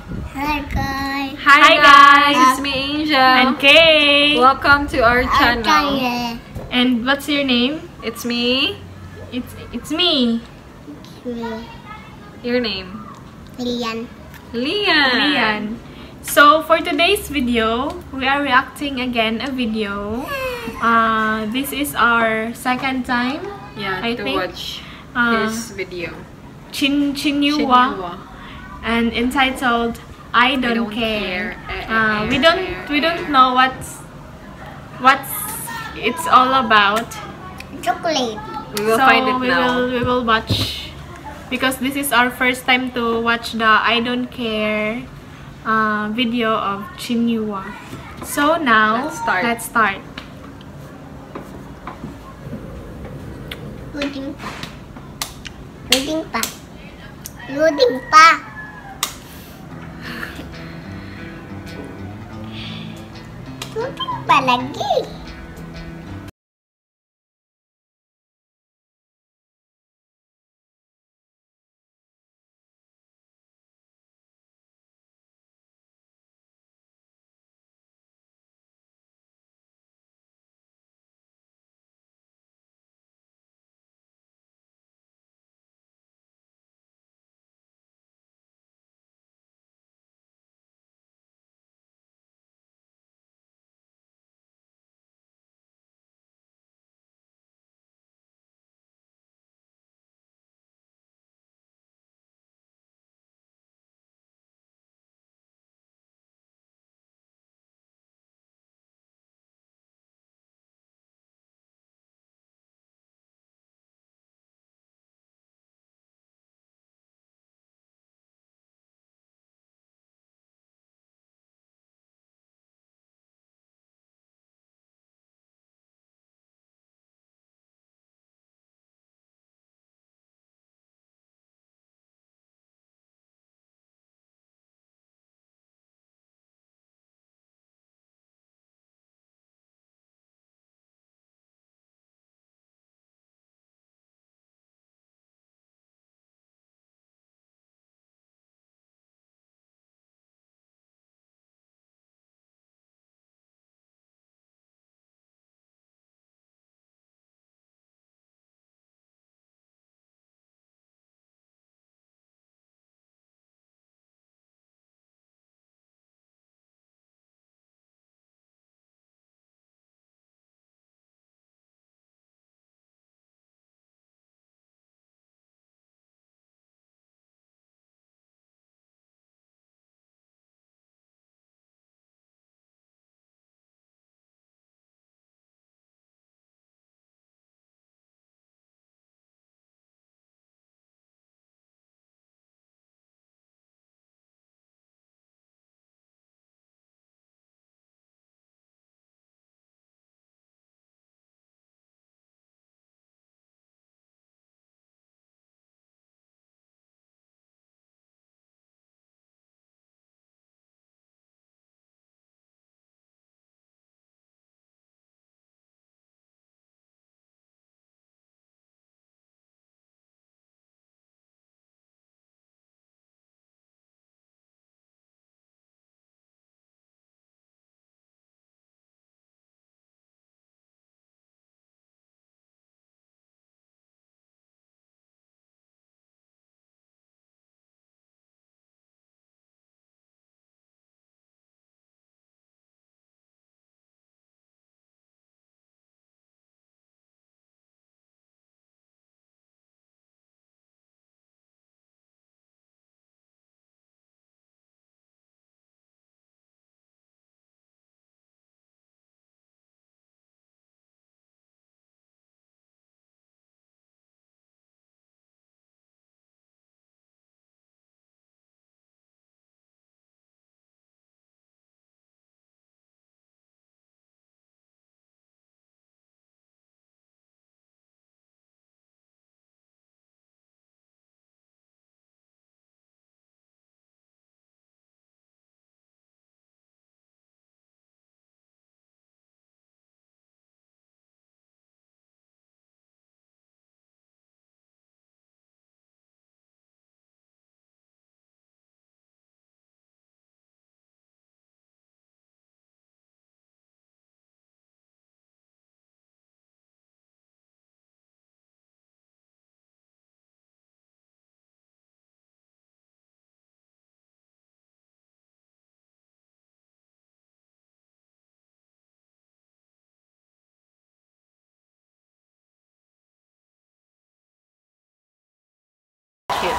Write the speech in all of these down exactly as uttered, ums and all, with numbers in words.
Hi guys. Hi, Hi, guys, guys. it's me Angel. And Kay. Welcome to our channel. Channel. And what's your name? It's me. It's it's me, Your name? Lian. Lian. Lian. So for today's video, we are reacting again a video. Uh, this is our second time. Yeah, I to think, watch uh, his video. Chin Chinyua, Chinyua. and entitled "I Don't, I Don't Care." Care. Eh, eh, Uh, we eh, don't eh, we eh. don't know what's what's it's all about. Chocolate. We will so find it we now. will we will watch because this is our first time to watch the I Don't Care uh, video of Chinyua. So now Let's start. let's start. Loading pa. Loading pa. Loading pa. Loading pa lagi.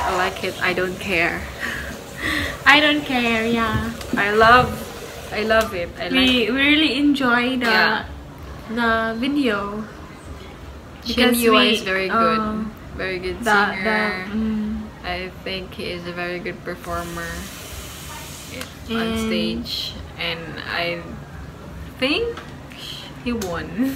I like it. I don't care. I don't care. Yeah. I love, I love it. I like We it. we really enjoy the Yeah. the video. Shin because Yua we, is very good. uh, very good The, the, singer. mm, I think he is a very good performer i- on And- stage, and I think he won.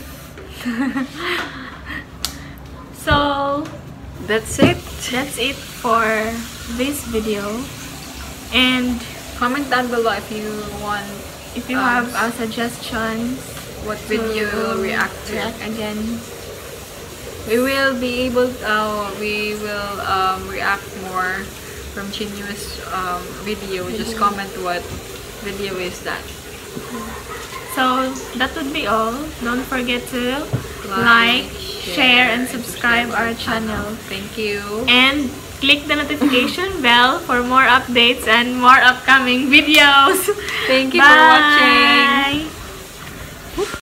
so That's it. that's it for this video. And Comment down below if you want if you Um, have uh, suggestions what video to you'll react to. react again, We will be able. Uh, we will um, react more from Chinyu's um, video. Just comment what video is that. so that would be all. Don't forget to like, share, and subscribe our channel. Thank you. And click the notification bell for more updates and more upcoming videos. Thank you for watching. Bye.